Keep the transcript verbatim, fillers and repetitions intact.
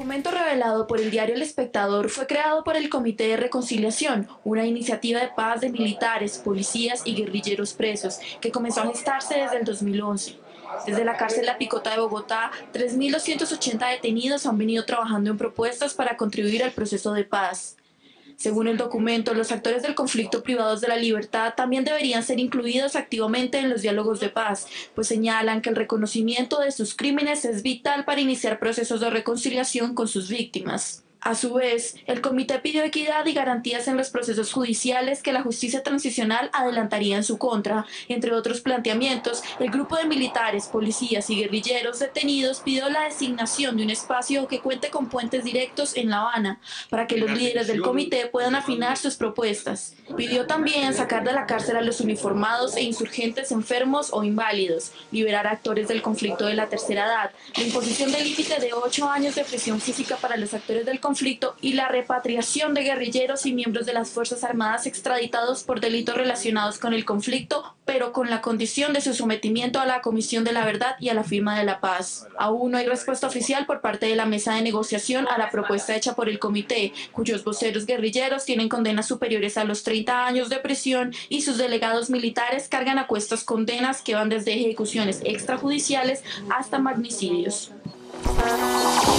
documento revelado por el diario El Espectador fue creado por el Comité de Reconciliación, una iniciativa de paz de militares, policías y guerrilleros presos, que comenzó a gestarse desde el dos mil once. Desde la cárcel La Picota de Bogotá, tres mil doscientos ochenta detenidos han venido trabajando en propuestas para contribuir al proceso de paz. Según el documento, los actores del conflicto privados de la libertad también deberían ser incluidos activamente en los diálogos de paz, pues señalan que el reconocimiento de sus crímenes es vital para iniciar procesos de reconciliación con sus víctimas. A su vez, el comité pidió equidad y garantías en los procesos judiciales que la justicia transicional adelantaría en su contra. Entre otros planteamientos, el grupo de militares, policías y guerrilleros detenidos pidió la designación de un espacio que cuente con puentes directos en La Habana, para que los líderes del comité puedan afinar sus propuestas. Pidió también sacar de la cárcel a los uniformados e insurgentes enfermos o inválidos, liberar a actores del conflicto de la tercera edad, la imposición del límite de ocho años de prisión física para los actores del conflicto conflicto y la repatriación de guerrilleros y miembros de las Fuerzas Armadas extraditados por delitos relacionados con el conflicto, pero con la condición de su sometimiento a la Comisión de la Verdad y a la firma de la paz. Aún no hay respuesta oficial por parte de la mesa de negociación a la propuesta hecha por el comité, cuyos voceros guerrilleros tienen condenas superiores a los treinta años de prisión y sus delegados militares cargan a cuestas condenas que van desde ejecuciones extrajudiciales hasta magnicidios.